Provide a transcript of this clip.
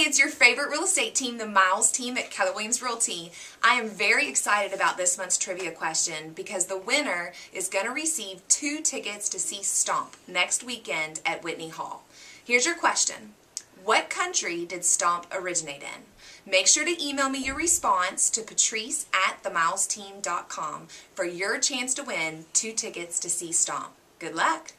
it's your favorite real estate team, the Miles team at Keller Williams Realty. I am very excited about this month's trivia question because the winner is going to receive 2 tickets to see STOMP next weekend at Whitney Hall. Here's your question. What country did STOMP originate in? Make sure to email me your response to patrice@themilesteam.com for your chance to win 2 tickets to see STOMP. Good luck!